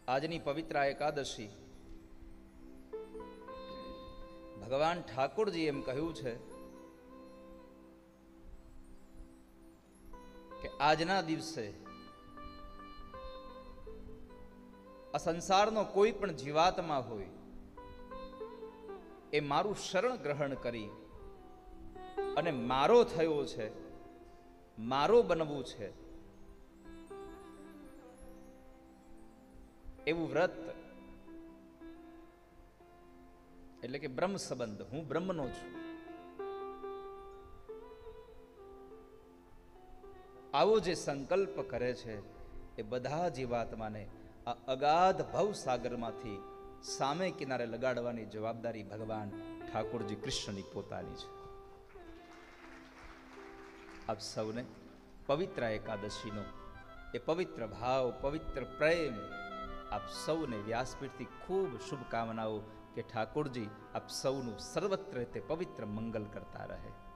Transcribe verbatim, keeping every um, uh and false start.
આજની પવિત્ર એકાદશી ભગવાન ઠાકોરજી એમ કહ્યું છે કે આજના દિવસે આ સંસારનો કોઈ પણ જીવાત્મા હોય એ મારું શરણ ગ્રહણ કરી અને મારો થયો છે, મારો બનવું છે એવું વ્રત, એટલે કે બ્રહ્મ સંબંધ, હું બ્રહ્મનો છું, આવો જે સંકલ્પ કરે છે એ બધા જીવાત્માને આ અગાધ ભવસાગરમાંથી સામે કિનારે લગાડવાની જવાબદારી ભગવાન ઠાકોરજી કૃષ્ણની પોતાની છે. આપ સૌને પવિત્ર એકાદશીનો એ પવિત્ર ભાવ, પવિત્ર પ્રેમ આપ સૌને વ્યાસપીઠથી ખૂબ શુભકામનાઓ કે ઠાકોરજી આપ સૌનું સર્વત્ર તે પવિત્ર મંગલ કરતા રહે.